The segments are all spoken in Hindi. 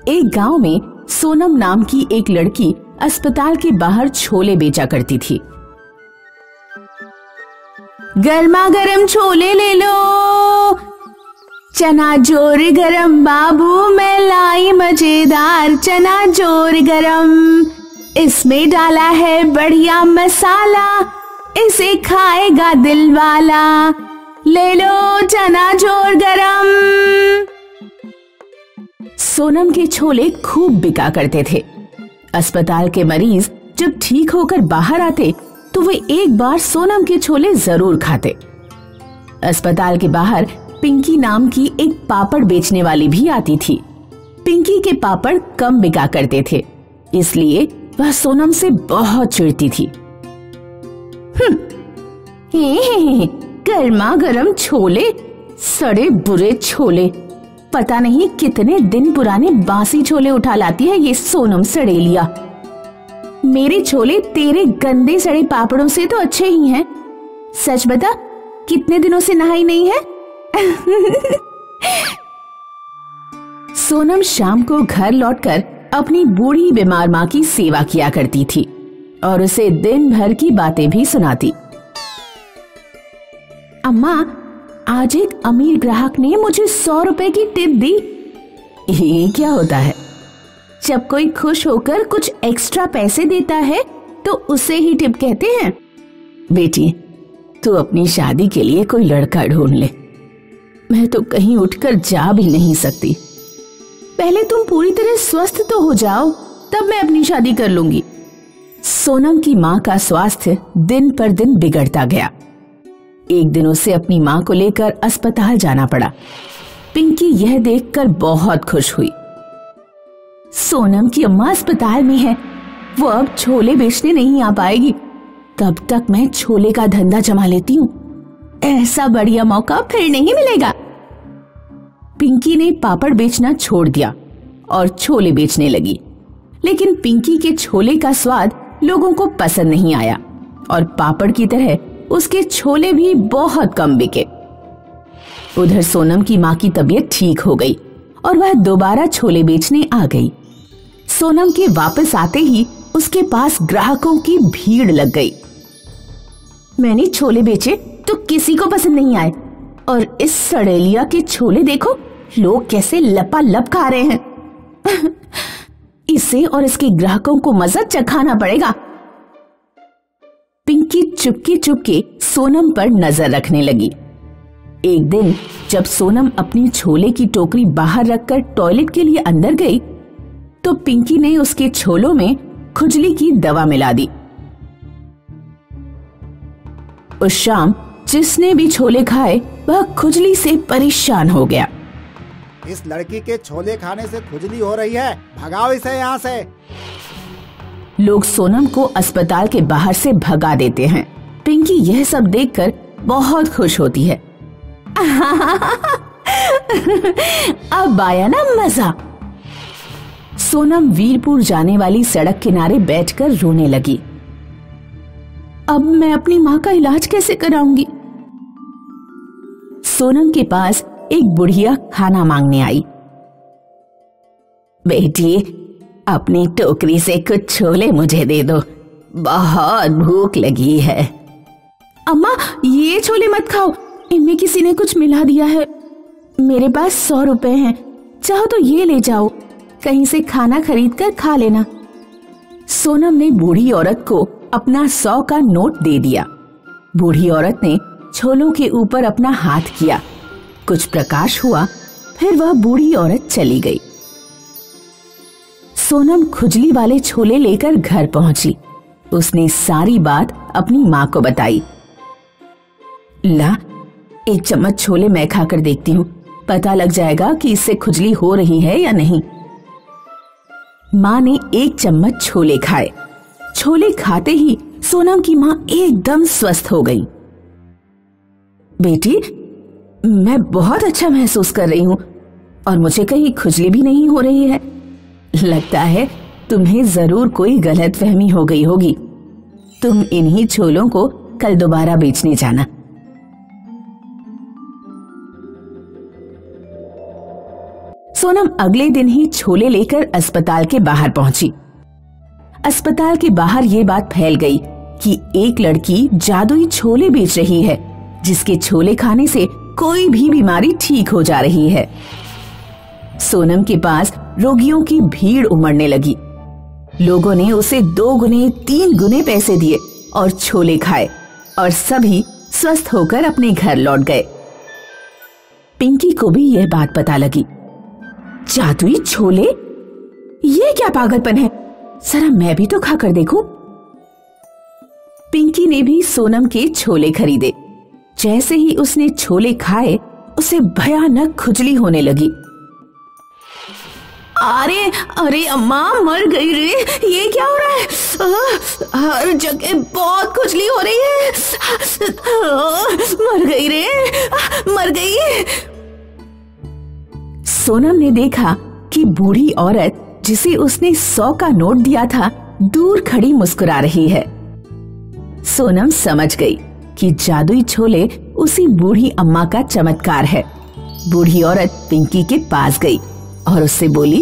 एक गांव में सोनम नाम की एक लड़की अस्पताल के बाहर छोले बेचा करती थी। गर्मा गर्म छोले ले लो, चना जोर गरम बाबू, मैं लाई मजेदार चना जोर गरम, इसमें डाला है बढ़िया मसाला, इसे खाएगा दिल वाला, ले लो चना जोर गरम। सोनम के छोले खूब बिका करते थे। अस्पताल के मरीज जब ठीक होकर बाहर आते तो वे एक बार सोनम के छोले जरूर खाते। अस्पताल के बाहर पिंकी नाम की एक पापड़ बेचने वाली भी आती थी। पिंकी के पापड़ कम बिका करते थे, इसलिए वह सोनम से बहुत चिढ़ती थी। गर्मा गर्म छोले, सड़े बुरे छोले, पता नहीं कितने दिन पुराने बासी छोले उठा लाती है ये सोनम सड़ेलिया। मेरे छोले तेरे गंदे सड़े पापड़ों से तो अच्छे ही हैं। सच बता, कितने दिनों से नहाई नहीं है? सोनम शाम को घर लौटकर अपनी बूढ़ी बीमार माँ की सेवा किया करती थी और उसे दिन भर की बातें भी सुनाती। अम्मा, आज एक अमीर ग्राहक ने मुझे 100 रुपए की टिप दी। ये क्या होता है? जब कोई खुश होकर कुछ एक्स्ट्रा पैसे देता है तो उसे ही टिप कहते हैं। बेटी, तू अपनी शादी के लिए कोई लड़का ढूंढ ले। मैं तो कहीं उठकर जा भी नहीं सकती। पहले तुम पूरी तरह स्वस्थ तो हो जाओ, तब मैं अपनी शादी कर लूंगी। सोनम की माँ का स्वास्थ्य दिन पर दिन बिगड़ता गया। एक दिन उसे अपनी माँ को लेकर अस्पताल जाना पड़ा। पिंकी यह देखकर बहुत खुश हुई। सोनम की अम्मा अस्पताल में है, वो अब छोले बेचने नहीं आ पाएगी। तब तक मैं छोले का धंधा जमा लेती हूँ, ऐसा बढ़िया मौका फिर नहीं मिलेगा। पिंकी ने पापड़ बेचना छोड़ दिया और छोले बेचने लगी। लेकिन पिंकी के छोले का स्वाद लोगों को पसंद नहीं आया और पापड़ की तरह उसके छोले भी बहुत कम बिके। उधर सोनम की माँ की तबीयत ठीक हो गई और वह दोबारा छोले बेचने आ गई। सोनम के वापस आते ही उसके पास ग्राहकों की भीड़ लग गई। मैंने छोले बेचे तो किसी को पसंद नहीं आए, और इस सड़ेलिया के छोले देखो, लोग कैसे लपालप खा रहे हैं। इसे और इसके ग्राहकों को मजा चखाना पड़ेगा। पिंकी चुपके चुपके सोनम पर नजर रखने लगी। एक दिन जब सोनम अपनी छोले की टोकरी बाहर रखकर टॉयलेट के लिए अंदर गई तो पिंकी ने उसके छोलों में खुजली की दवा मिला दी। उस शाम जिसने भी छोले खाए वह खुजली से परेशान हो गया। इस लड़की के छोले खाने से खुजली हो रही है, भगाओ इसे यहाँ से। लोग सोनम को अस्पताल के बाहर से भगा देते हैं। पिंकी यह सब देखकर बहुत खुश होती है। अब आया ना मजा। सोनम वीरपुर जाने वाली सड़क किनारे बैठकर रोने लगी। अब मैं अपनी माँ का इलाज कैसे कराऊंगी? सोनम के पास एक बुढ़िया खाना मांगने आई। बेटी, अपनी टोकरी से कुछ छोले मुझे दे दो, बहुत भूख लगी है। अम्मा, ये छोले मत खाओ, इनमें किसी ने कुछ मिला दिया है। मेरे पास 100 रुपए हैं, चाहो तो ये ले जाओ, कहीं से खाना खरीद कर खा लेना। सोनम ने बूढ़ी औरत को अपना 100 का नोट दे दिया। बूढ़ी औरत ने छोलों के ऊपर अपना हाथ किया, कुछ प्रकाश हुआ, फिर वह बूढ़ी औरत चली गई। सोनम खुजली वाले छोले लेकर घर पहुंची। उसने सारी बात अपनी माँ को बताई। ला, एक चम्मच छोले मैं खाकर देखती हूँ, पता लग जाएगा कि इससे खुजली हो रही है या नहीं। माँ ने एक चम्मच छोले खाए। छोले खाते ही सोनम की माँ एकदम स्वस्थ हो गई। बेटी, मैं बहुत अच्छा महसूस कर रही हूँ और मुझे कहीं खुजली भी नहीं हो रही है। लगता है तुम्हें जरूर कोई गलतफहमी हो गई होगी। तुम इन्हीं छोलों को कल दोबारा बेचने जाना। सोनम अगले दिन ही छोले लेकर अस्पताल के बाहर पहुंची। अस्पताल के बाहर ये बात फैल गई कि एक लड़की जादुई छोले बेच रही है, जिसके छोले खाने से कोई भी बीमारी ठीक हो जा रही है। सोनम के पास रोगियों की भीड़ उमड़ने लगी। लोगों ने उसे 2 गुने 3 गुने पैसे दिए और छोले खाए और सभी स्वस्थ होकर अपने घर लौट गए। पिंकी को भी यह बात पता लगी। जादुई छोले, ये क्या पागलपन है, जरा मैं भी तो खाकर देखूं। पिंकी ने भी सोनम के छोले खरीदे। जैसे ही उसने छोले खाए, उसे भयानक खुजली होने लगी। अरे अरे अम्मा, मर गई रे, ये क्या हो रहा है? हर जगह बहुत खुजली हो रही है। मर गई रे, मर गई। सोनम ने देखा कि बूढ़ी औरत जिसे उसने 100 का नोट दिया था, दूर खड़ी मुस्कुरा रही है। सोनम समझ गई कि जादुई छोले उसी बूढ़ी अम्मा का चमत्कार है। बूढ़ी औरत पिंकी के पास गई और उससे बोली,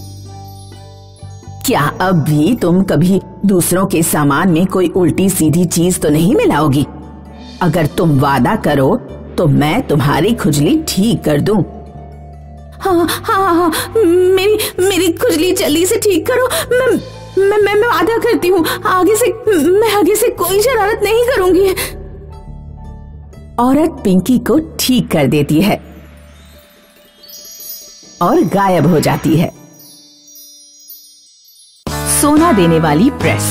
क्या अब भी तुम कभी दूसरों के सामान में कोई उल्टी सीधी चीज तो नहीं मिलाओगी? अगर तुम वादा करो तो मैं तुम्हारी खुजली ठीक कर दूं। हाँ हाँ हाँ, मेरी खुजली जल्दी से ठीक करो। मैं वादा करती हूँ, आगे से कोई शरारत नहीं करूंगी। औरत पिंकी को ठीक कर देती है और गायब हो जाती है। सोना देने वाली प्रेस।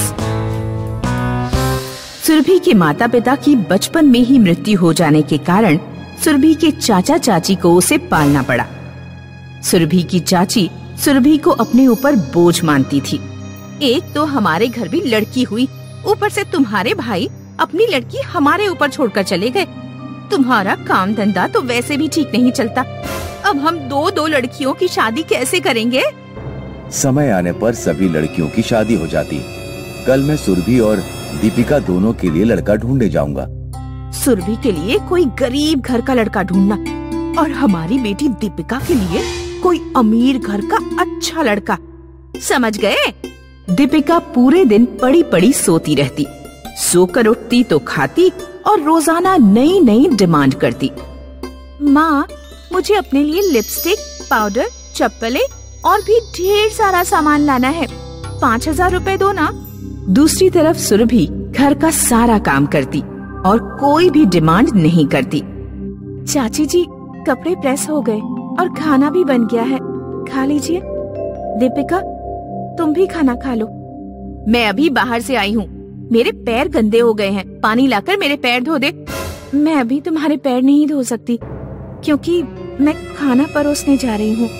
सुरभि के माता पिता की बचपन में ही मृत्यु हो जाने के कारण सुरभि के चाचा चाची को उसे पालना पड़ा। सुरभि की चाची सुरभि को अपने ऊपर बोझ मानती थी। एक तो हमारे घर भी लड़की हुई, ऊपर से तुम्हारे भाई अपनी लड़की हमारे ऊपर छोड़कर चले गए। तुम्हारा काम धंधा तो वैसे भी ठीक नहीं चलता। अब हम दो लड़कियों की शादी कैसे करेंगे? समय आने पर सभी लड़कियों की शादी हो जाती। कल मैं सुरभि और दीपिका दोनों के लिए लड़का ढूंढने जाऊंगा। सुरभि के लिए कोई गरीब घर का लड़का ढूंढना और हमारी बेटी दीपिका के लिए कोई अमीर घर का अच्छा लड़का। समझ गए? दीपिका पूरे दिन पड़ी पड़ी सोती रहती, सोकर उठती तो खाती और रोजाना नई नई डिमांड करती। माँ, मुझे अपने लिए लिपस्टिक, पाउडर, चप्पलें और भी ढेर सारा सामान लाना है, 5000 रुपए दो ना। दूसरी तरफ सुरभि घर का सारा काम करती और कोई भी डिमांड नहीं करती। चाची जी, कपड़े प्रेस हो गए और खाना भी बन गया है, खा लीजिए। दीपिका, तुम भी खाना खा लो। मैं अभी बाहर से आई हूँ, मेरे पैर गंदे हो गए हैं, पानी लाकर मेरे पैर धो दे। मैं अभी तुम्हारे पैर नहीं धो सकती क्योंकि मैं खाना परोसने जा रही हूँ।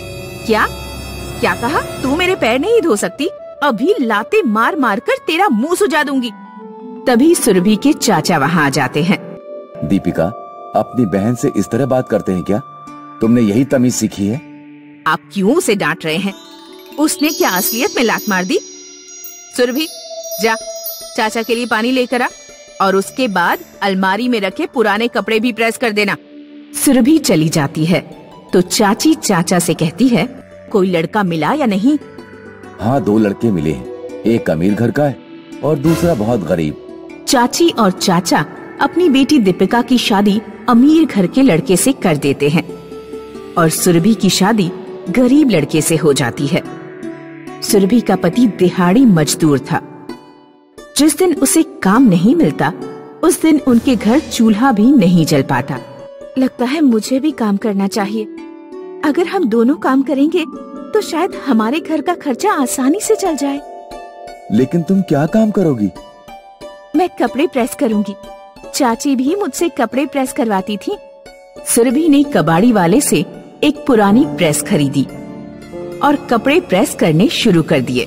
क्या कहा? तू मेरे पैर नहीं धो सकती? अभी लाते मार मार कर तेरा मुंह सुजा दूंगी। तभी सुरभि के चाचा वहाँ आ जाते हैं। दीपिका, अपनी बहन से इस तरह बात करते हैं क्या? तुमने यही तमीज सीखी है? आप क्यों उसे डांट रहे हैं? उसने क्या असलियत में लात मार दी? सुरभि, जा चाचा के लिए पानी लेकर आ और उसके बाद अलमारी में रखे पुराने कपड़े भी प्रेस कर देना। सुरभि चली जाती है तो चाची चाचा से कहती है, कोई लड़का मिला या नहीं? हाँ, 2 लड़के मिले हैं, एक अमीर घर का है और दूसरा बहुत गरीब। चाची और चाचा अपनी बेटी दीपिका की शादी अमीर घर के लड़के से कर देते हैं और सुरभि की शादी गरीब लड़के से हो जाती है। सुरभि का पति दिहाड़ी मजदूर था। जिस दिन उसे काम नहीं मिलता, उस दिन उनके घर चूल्हा भी नहीं जल पाता। लगता है मुझे भी काम करना चाहिए। अगर हम दोनों काम करेंगे तो शायद हमारे घर का खर्चा आसानी से चल जाए। लेकिन तुम क्या काम करोगी? मैं कपड़े प्रेस करूंगी। चाची भी मुझसे कपड़े प्रेस करवाती थी। सुरभि ने कबाड़ी वाले से एक पुरानी प्रेस खरीदी और कपड़े प्रेस करने शुरू कर दिए।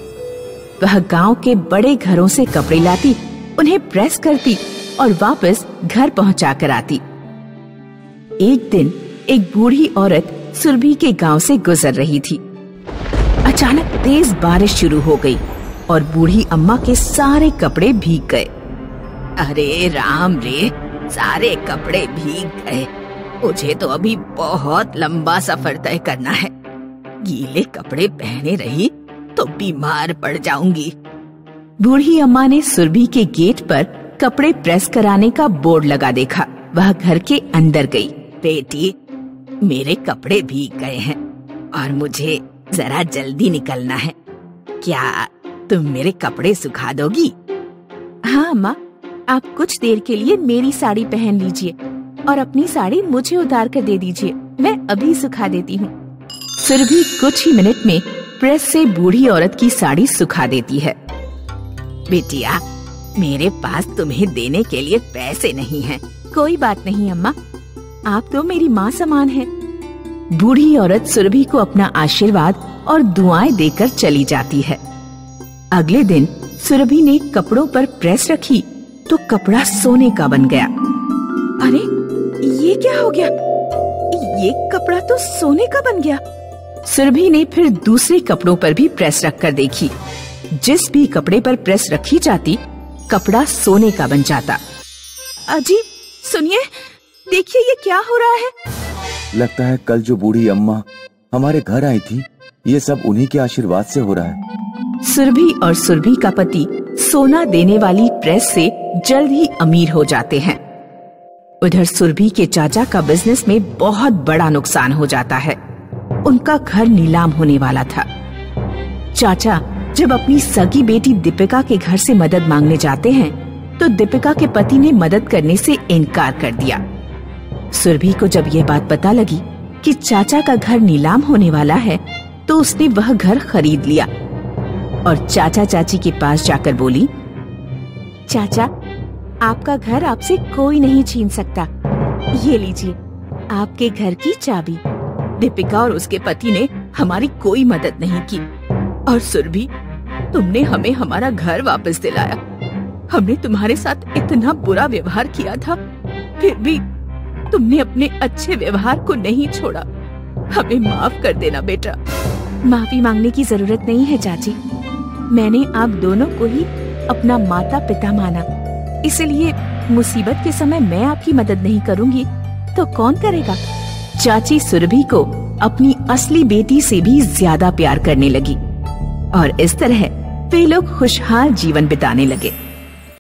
वह गांव के बड़े घरों से कपड़े लाती, उन्हें प्रेस करती और वापस घर पहुंचा कर आती। एक दिन एक बूढ़ी औरत सुरभि के गांव से गुजर रही थी। अचानक तेज बारिश शुरू हो गई और बूढ़ी अम्मा के सारे कपड़े भीग गए। अरे राम रे, सारे कपड़े भीग गए। मुझे तो अभी बहुत लंबा सफर तय करना है। गीले कपड़े पहने रही तो बीमार पड़ जाऊंगी। बूढ़ी अम्मा ने सुरभि के गेट पर कपड़े प्रेस कराने का बोर्ड लगा देखा। वह घर के अंदर गई। बेटी, मेरे कपड़े भीग गए हैं और मुझे जरा जल्दी निकलना है। क्या तुम मेरे कपड़े सुखा दोगी? हाँ अम्मा, आप कुछ देर के लिए मेरी साड़ी पहन लीजिए और अपनी साड़ी मुझे उतार कर दे दीजिए, मैं अभी सुखा देती हूँ। सुरभि कुछ ही मिनट में प्रेस से बूढ़ी औरत की साड़ी सुखा देती है। बेटिया, मेरे पास तुम्हें देने के लिए पैसे नहीं हैं। कोई बात नहीं अम्मा, आप तो मेरी माँ समान हैं। बूढ़ी औरत सुरभि को अपना आशीर्वाद और दुआएं देकर चली जाती है। अगले दिन सुरभि ने कपड़ों पर प्रेस रखी तो कपड़ा सोने का बन गया। अरे ये क्या हो गया? ये कपड़ा तो सोने का बन गया। सुरभि ने फिर दूसरे कपड़ों पर भी प्रेस रखकर देखी। जिस भी कपड़े पर प्रेस रखी जाती, कपड़ा सोने का बन जाता। अजी सुनिए, देखिए ये क्या हो रहा है। लगता है कल जो बूढ़ी अम्मा हमारे घर आई थी, ये सब उन्हीं के आशीर्वाद से हो रहा है। सुरभि और सुरभि का पति सोना देने वाली प्रेस से जल्द ही अमीर हो जाते हैं। उधर सुरभि के चाचा का बिजनेस में बहुत बड़ा नुकसान हो जाता है। उनका घर नीलाम होने वाला था। चाचा जब अपनी सगी बेटी दीपिका के घर से मदद मांगने जाते हैं तो दीपिका के पति ने मदद करने से इनकार कर दिया। सुरभि को जब यह बात पता लगी कि चाचा का घर नीलाम होने वाला है तो उसने वह घर खरीद लिया और चाचा चाची के पास जाकर बोली, चाचा, आपका घर आपसे कोई नहीं छीन सकता। ये लीजिए आपके घर की चाबी। दीपिका और उसके पति ने हमारी कोई मदद नहीं की और सुरभि, तुमने हमें हमारा घर वापस दिलाया। हमने तुम्हारे साथ इतना बुरा व्यवहार किया था, फिर भी तुमने अपने अच्छे व्यवहार को नहीं छोड़ा। हमें माफ कर देना बेटा। माफी मांगने की जरूरत नहीं है चाची। मैंने आप दोनों को ही अपना माता पिता माना, इसलिए मुसीबत के समय मैं आपकी मदद नहीं करूंगी तो कौन करेगा। चाची सुरभि को अपनी असली बेटी से भी ज्यादा प्यार करने लगी और इस तरह वे लोग खुशहाल जीवन बिताने लगे।